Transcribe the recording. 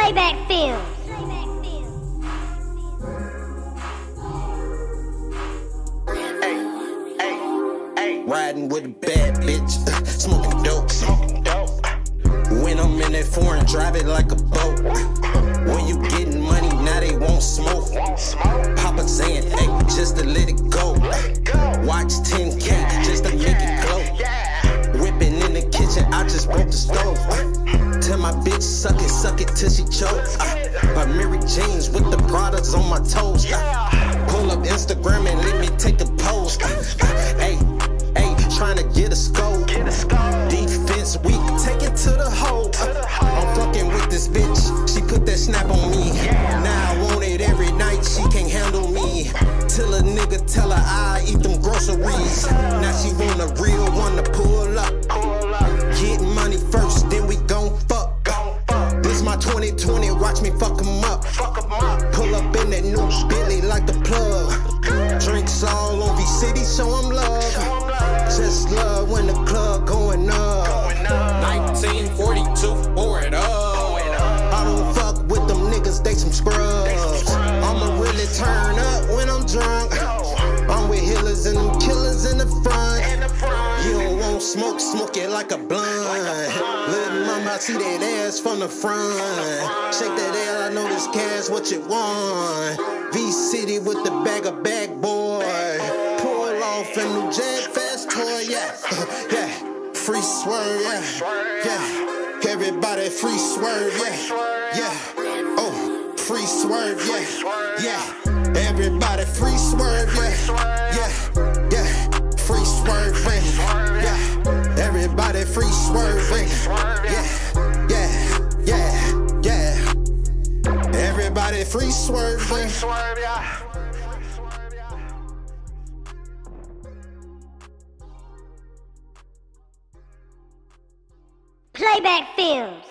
Playback field. Riding with a bad bitch, smoking dope. When I'm in that foreign, drive it like a boat. When you getting money, now they won't smoke. Papa saying, hey, just to let it go. Watch 10K, just to make it glow. Whipping in the kitchen, I just broke the stove. Tell my bitch, suck it till she choke. My Mary Jane's with the products on my toes. Pull up Instagram and let me take a pose. Hey, trying to get a scope. Defense weak, take it to the hole. I'm fucking with this bitch, she put that snap on me. Now I want it every night, she can't handle me. Till a nigga tell her I eat them groceries. Now she want a real one to pull up. Get money first, then we gon' fuck. This my 2020, watch me fuck 'em up. Pull up in that new Billy like the plug. Drinks all on V-City, show 'em love. Just love when the club going up. 1942, pour it up. I don't fuck with them niggas, they some scrubs. I'ma really turn up when I'm drunk. I'm with healers and them killers in the front. You don't want smoke, smoke it like a blunt. Little mama, I see that ass from the front. Shake that ass, I know this cash what you want. V-City with the bag of BagBoy. Pull off a new jet fast toy, yeah. Yeah, free swerve, yeah. Everybody free swerve, yeah. Oh, free swerve, yeah. Everybody free swerve, yeah. Free swerve, yeah. Everybody free swerve, yeah. Everybody free swerve, yeah. Playback field.